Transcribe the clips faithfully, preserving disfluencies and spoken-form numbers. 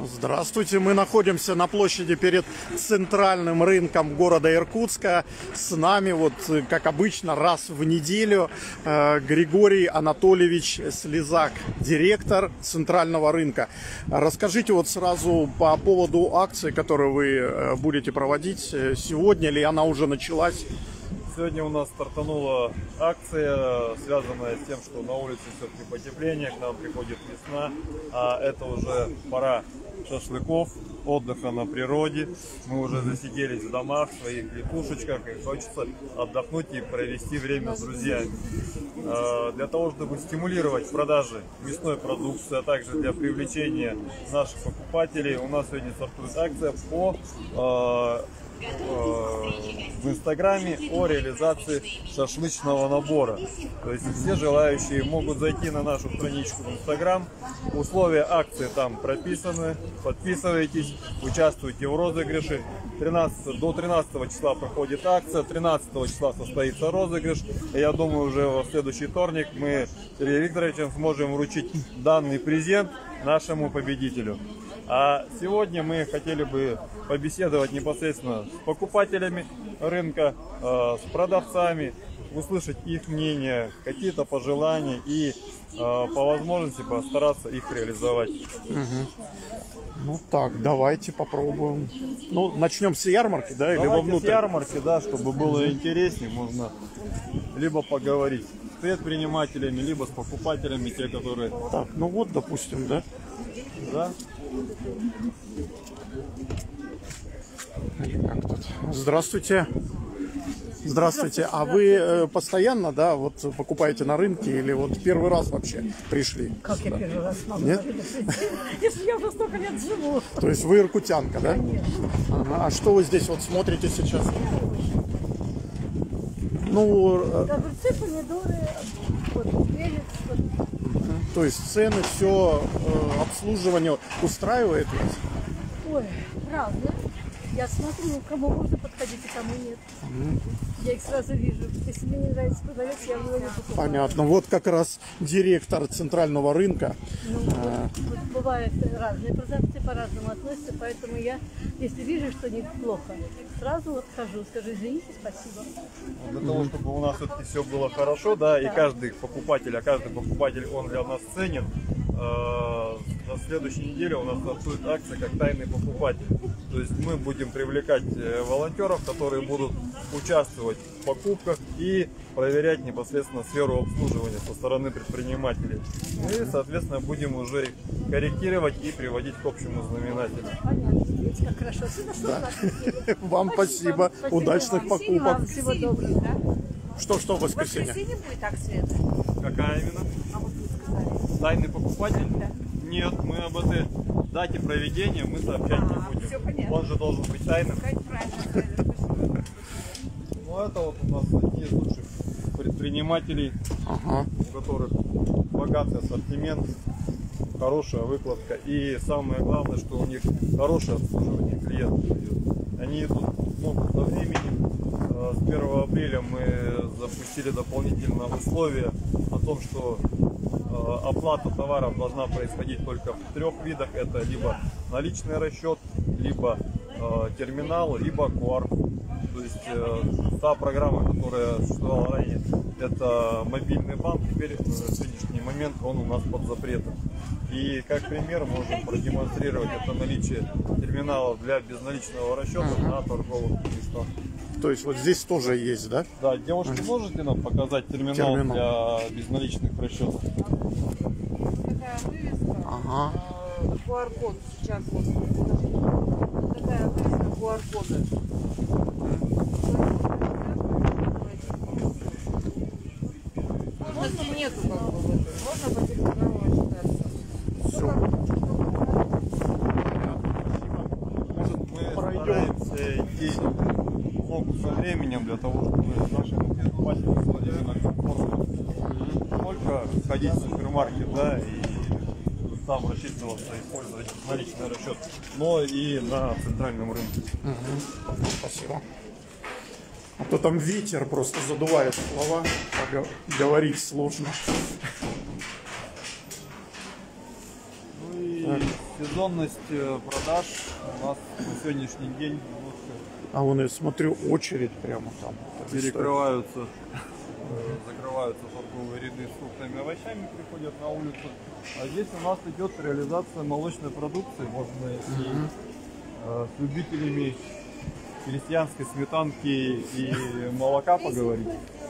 Здравствуйте, мы находимся на площади перед центральным рынком города Иркутска. С нами, вот как обычно, раз в неделю Григорий Анатольевич Слезак, директор центрального рынка. Расскажите вот сразу по поводу акции, которую вы будете проводить сегодня, или она уже началась? Сегодня у нас стартанула акция, связанная с тем, что на улице все-таки потепление, к нам приходит весна, а это уже пора шашлыков, отдыха на природе. Мы уже засиделись в домах, в своих клетушечках, и хочется отдохнуть и провести время с друзьями. Для того, чтобы стимулировать продажи мясной продукции, а также для привлечения наших покупателей, у нас сегодня стартует акция по в Инстаграме о реализации шашлычного набора. То есть все желающие могут зайти на нашу страничку в Инстаграм. Условия акции там прописаны. Подписывайтесь, участвуйте в розыгрыше. тринадцатого, до тринадцатого числа проходит акция, тринадцатого числа состоится розыгрыш. И я думаю, уже в следующий вторник мы с Сергеем Викторовичем сможем вручить данный презент нашему победителю. А сегодня мы хотели бы побеседовать непосредственно с покупателями рынка, э, с продавцами, услышать их мнение, какие-то пожелания и э, по возможности постараться их реализовать. Угу. Ну так, давайте попробуем. Ну, начнем с ярмарки, да, или вовнутрь? С ярмарки, да, чтобы было интереснее, можно либо поговорить с предпринимателями, либо с покупателями, те, которые... Так, ну вот, допустим, да? Да. Как тут? Здравствуйте. Здравствуйте. А вы э, постоянно, да, вот покупаете на рынке или вот первый раз вообще пришли? Как сюда? Я первый раз могу? Нет? Если я уже столько лет живу. То есть вы иркутянка, да? Ага. А что вы здесь вот смотрите сейчас? Ну, огурцы, помидоры, вот, перец. Вот. То есть цены, все, э, обслуживание устраивает вас? Ой, правда. Я смотрю, кому можно подходить, а кому нет. Mm. Я их сразу вижу. Если мне не нравится продавец, я его не покупаю. Понятно. Вот как раз директор центрального рынка. Ну, а... вот, вот бывают разные продавцы, по-разному относятся, поэтому я, если вижу, что неплохо, сразу вот хожу, скажу, извините, спасибо. Для mm-hmm. того, чтобы у нас все-таки все было хорошо, да, да, и каждый покупатель, а каждый покупатель, он для нас ценен. На следующей неделе у нас стартует акция как тайный покупатель. То есть мы будем привлекать волонтеров, которые будут участвовать в покупках и проверять непосредственно сферу обслуживания со стороны предпринимателей. И, соответственно, будем уже корректировать и приводить к общему знаменателю. Понятно. Видите, как хорошо. Да. Вам спасибо. спасибо. Удачных вам. покупок. Всего доброго. Да? Что, что в воскресенье? В воскресенье будет акция? Какая именно? А вот вы сказали. Тайный покупатель? Да. Нет, мы об этой дате проведения мы сообщать а, не будем. Все понятно. Он же должен быть тайным. Правильно. Ну это вот у нас одни из лучших предпринимателей, ага. у которых богатый ассортимент, хорошая выкладка и самое главное, что у них хорошее обслуживание клиентов идет. Они идут много со временем. С первого апреля мы запустили дополнительное условие о том, что оплата товаров должна происходить только в трех видах. Это либо наличный расчет, либо э, терминал, либо ку ар. То есть э, та программа, которая существовала ранее, это мобильный банк. Теперь на сегодняшний момент он у нас под запретом. И как пример можем продемонстрировать это наличие терминалов для безналичного расчета uh-huh. на торговых местах. То есть вот здесь тоже есть, да? Да, девушки, uh-huh. можете нам показать терминал, терминал для безналичных расчетов? Такая вывеска, ага. ку ар код сейчас вот. Такая вывеска, ку ар кода. Можно нету как бы. Можно по телеканалу считаться. Все. Может, мы стараемся идти ногу со временем для того, чтобы наши покупатели было именно комфортно. Только ходить в супермаркет, да, и там рассчитываться, использовать наличный расчет, но и на центральном рынке. Угу. Спасибо. А то там ветер просто задувает слова, говорить сложно. Ну и сезонность э, продаж у нас на сегодняшний день лучше. А вон, я смотрю, очередь прямо там. Перекрываются, э, закрываются торговые ряды с фруктами и овощами, приходят на улицу. А здесь у нас идет реализация молочной продукции. Можно и э, с любителями крестьянской сметанки и молока поговорить.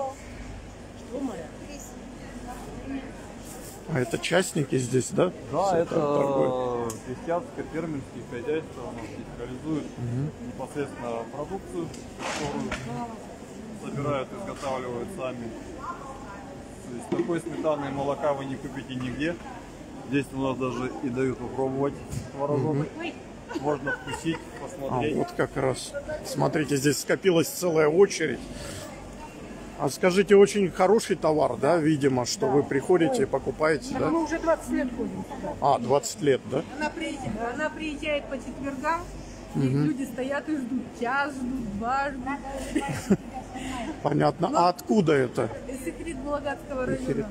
А это частники здесь, да? Да, Все это там торгуют. крестьянско-фермерские хозяйства у нас здесь реализуют непосредственно продукцию, которую собирают, изготавливают сами. То есть такой сметаны и молока вы не купите нигде. Здесь у нас даже и дают попробовать творожок. Можно вкусить, А посмотреть. вот как раз. Смотрите, здесь скопилась целая очередь. А скажите, очень хороший товар, да, видимо, что вы приходите и покупаете, да? Мы уже двадцать лет ходим сюда. А, двадцать лет, да? Она приезжает, она приезжает по четвергам, и люди стоят и ждут. Час ждут, два ждут. Понятно. А откуда это? Секрет Вологодского района.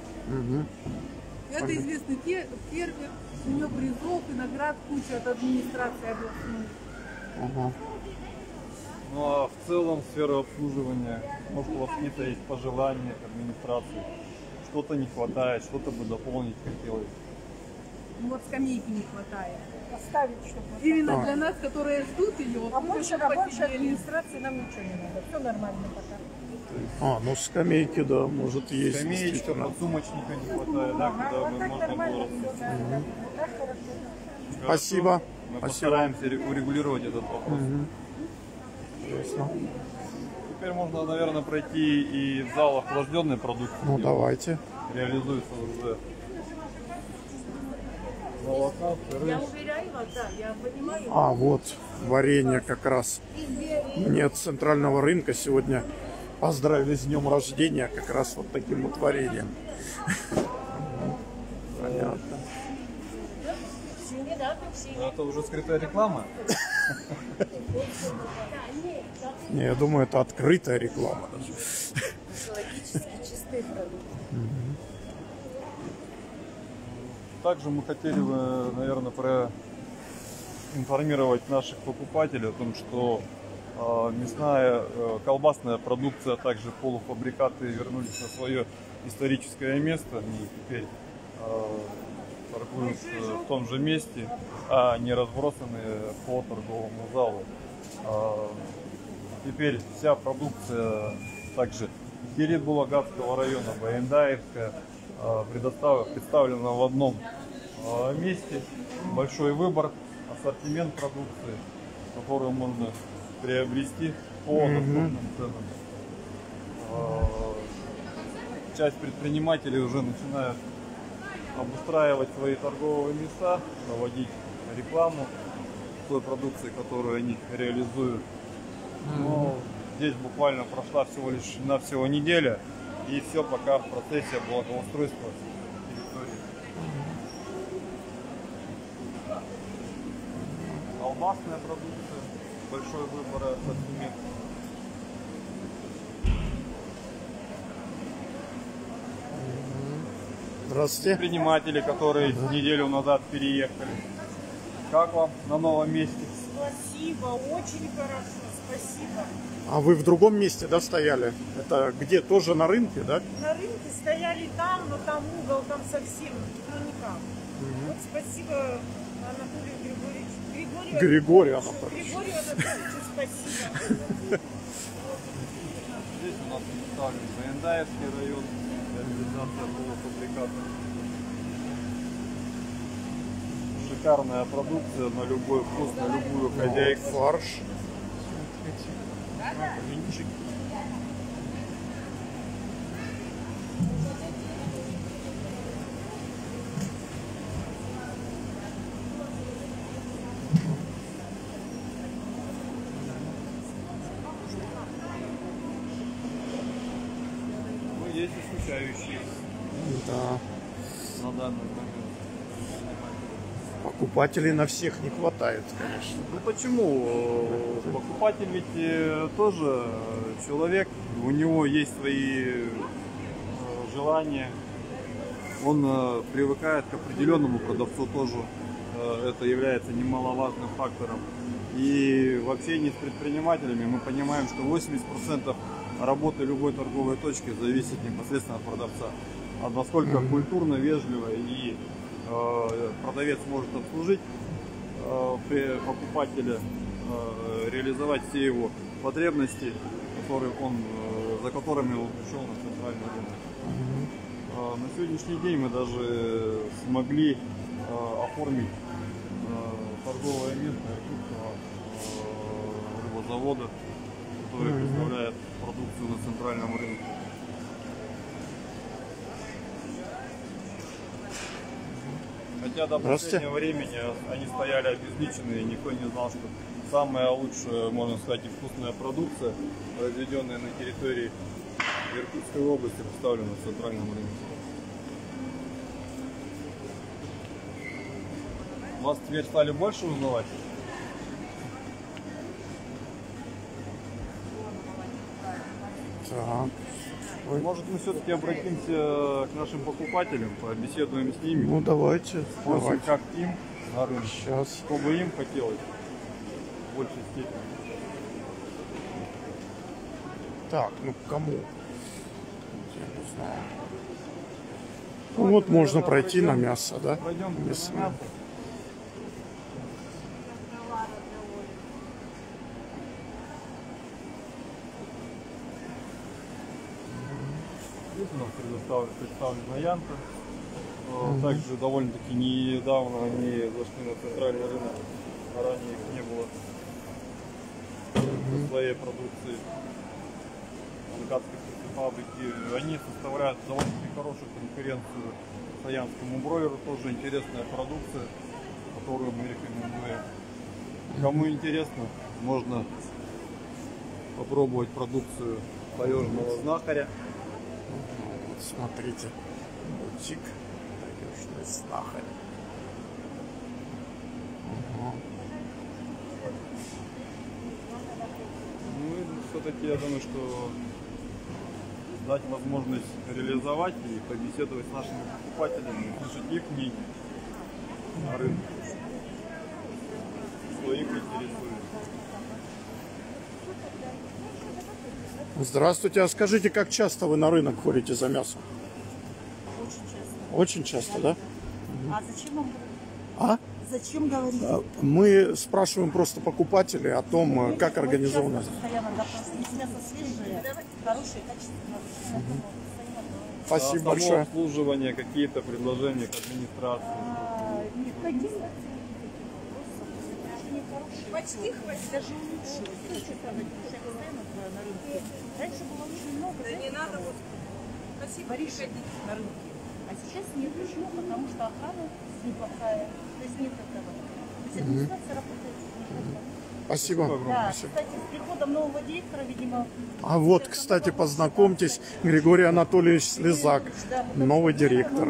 Это известный фе- фермер, у него призов и наград куча от администрации областной. Ага. Ну а в целом сфера обслуживания, может у вас какие-то есть пожелания к администрации, что-то не хватает, что-то бы дополнить хотелось. Ну вот скамейки не хватает. Оставить, чтобы... Именно А. для нас, которые ждут ее. А больше, а больше посидели. администрации нам ничего не надо. Все нормально пока. А, ну скамейки, да, может есть. Скамеечка, действительно. подсумочника не хватает, да, куда Вот бы так можно нормально было. все, да. Так хорошо. Спасибо. Мы Спасибо. постараемся ре- урегулировать этот вопрос. Ясно. Теперь можно, наверное, пройти и в зал охлажденной продукции. Ну где давайте. реализуется уже молока, сыры. Я уверяю вас, да, я понимаю. А, вот варенье как раз. Нет центрального рынка сегодня. Поздравили с днем рождения как раз вот таким вот вареньем. Понятно. Но это уже скрытая реклама. Не, я думаю, это открытая реклама даже. Экологически чистые продукты. Также мы хотели бы, наверное, проинформировать наших покупателей о том, что э, мясная, э, колбасная продукция, а также полуфабрикаты вернулись на свое историческое место. Они теперь э, торгуются в том же месте, а не разбросаны по торговому залу. Э, теперь вся продукция, также Кирит Булагатского района, Баяндаевская, предоставлена, представлена в одном э, месте. Большой выбор, ассортимент продукции, которую можно приобрести по доступным ценам. Э, часть предпринимателей уже начинают обустраивать свои торговые места, наводить рекламу той продукции, которую они реализуют. Но здесь буквально прошла всего лишь навсего неделя, и все пока в процессе благоустройства территории. Колбасная продукция, большой выбор ассортимент. Здравствуйте. Предприниматели, которые неделю назад переехали. Как вам на новом месте? Спасибо, очень хорошо, спасибо. А вы в другом месте, да, стояли? Это где? Тоже на рынке, да? На рынке стояли там, но там угол, там совсем, ну никак. Вот спасибо Анатолию Григорьевичу. Григорию, Григорию Анатольевичу. Григорию Анатольевичу спасибо. Здесь у нас представлен Баяндаевский район, реализация полуфабрикатов. Шикарная продукция на любой вкус, на любую хозяйку. Фарш. Блинчик. Ну, есть и скучающие Да. на данный момент. Покупателей на всех не хватает, конечно. Ну почему? Покупатель ведь э, тоже человек, у него есть свои э, желания, он э, привыкает к определенному продавцу тоже, э, это является немаловажным фактором. И в общении с предпринимателями мы понимаем, что восемьдесят процентов работы любой торговой точки зависит непосредственно от продавца. А насколько mm-hmm. культурно, вежливо и э, продавец может обслужить э, покупателя, э, реализовать все его потребности, которые он, э, за которыми он пришел на центральный рынок. Mm-hmm. э, на сегодняшний день мы даже смогли э, оформить э, торговое место Иркутского э, рыбозавода, который mm-hmm. представляет продукцию на центральном рынке. Хотя до последнего времени они стояли обезличенные, и никто не знал, что самая лучшая, можно сказать, и вкусная продукция, произведенная на территории Иркутской области, представлена в центральном рынке. Вас теперь стали больше узнавать? Так. Может, мы все-таки обратимся к нашим покупателям, побеседуем с ними. Ну, давайте. Спросим, давайте. как им на рынке. Сейчас. Что бы им хотелось в большей степени. Так, ну кому? Я не знаю. Ну, вот можно пройти на мясо, да? Пройдем мясо. на мясо. Здесь у нас предоставлена, представлена янка. Mm-hmm. Также довольно-таки недавно они зашли на центральный рынок, а ранее их не было mm-hmm. своей продукции закатской фабрики. Они составляют довольно-таки хорошую конкуренцию саянскому бройлеру, тоже интересная продукция, которую мы рекомендуем. Кому интересно, можно попробовать продукцию таежного знахаря. Смотрите, бутик таежный знахарь. Угу. Ну и все-таки я думаю, что дать возможность реализовать и побеседовать с нашими покупателями, услышать их мнение на рынке, что их интересует. Здравствуйте, а скажите, как часто вы на рынок ходите за мясом? Очень часто. Очень часто, да? А зачем вам говорить? А? Зачем говорить? Мы спрашиваем просто покупателей о том, как организовано. Постоянно допрос. Если мясо свежее, хорошее, качественное. Угу. Спасибо а большое. Обслуживание, какие-то предложения к администрации? А, никаких. Почти хватит. Даже лучше. На рынке. Раньше было очень много. Да не надо вот. Спасибо. Баришек на рынке. А сейчас нет. Почему? Потому что охрана неплохая. То есть нет этого. То есть администрация работает. Спасибо. Да, кстати, с приходом нового директора, видимо... А вот, кстати, познакомьтесь, Григорий Анатольевич Слезак, да, новый директор.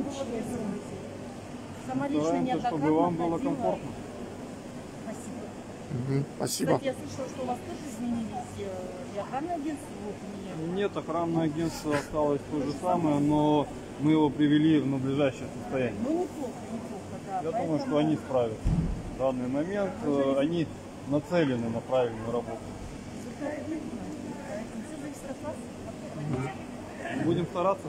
Стараемся, чтобы вам было комфортно. Спасибо. Угу, спасибо. Кстати, я слышала, что у вас тоже изменились и охранное агентство. Вот, Нет, охранное агентство осталось то же самое, но мы его привели в надлежащее состояние. ну, неплохо, неплохо, да. Я Поэтому... думаю, что они справятся. В данный момент э, они нацелены на правильную работу. Все зависит от вас. Будем стараться.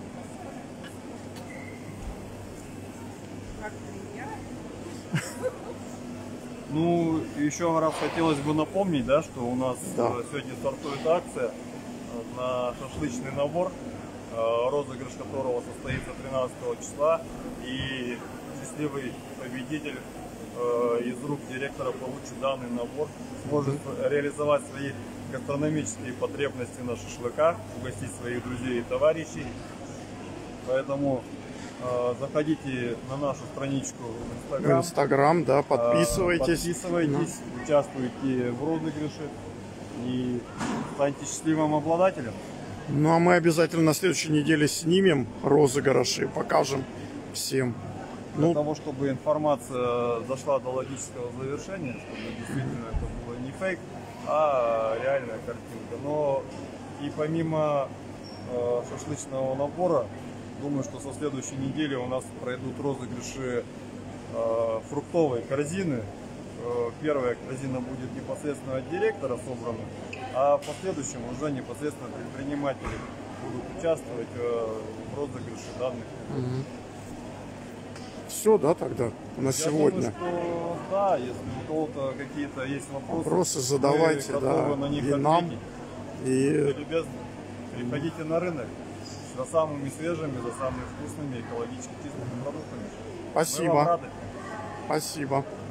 Ну, еще раз хотелось бы напомнить, да, что у нас Да. сегодня стартует акция на шашлычный набор, розыгрыш которого состоится тринадцатого числа, и счастливый победитель из рук директора получит данный набор, сможет реализовать свои гастрономические потребности на шашлыках, угостить своих друзей и товарищей. Поэтому э, заходите на нашу страничку в Инстаграм. В Инстаграм, да, подписывайтесь. Подписывайтесь, да. Участвуйте в розыгрыше и станьте счастливым обладателем. Ну а мы обязательно на следующей неделе снимем розыгрыши, покажем всем. Для Ну, того, чтобы информация дошла до логического завершения, чтобы действительно это было не фейк, а реальная картинка. Но и помимо э, шашлычного набора, думаю, что со следующей недели у нас пройдут розыгрыши э, фруктовой корзины. Э, первая корзина будет непосредственно от директора собрана, а в последующем уже непосредственно предприниматели будут участвовать э, в розыгрыше данных. Угу. Все, да, тогда на Я сегодня. думаю, что да, если у кого-то какие-то есть вопросы, Вопросы задавайте, мы да, готовы на них и нам, ответить. и Будьте любезны, приходите на рынок за самыми свежими, за самыми вкусными, экологически чистыми продуктами. Мы вам спасибо, рады. спасибо.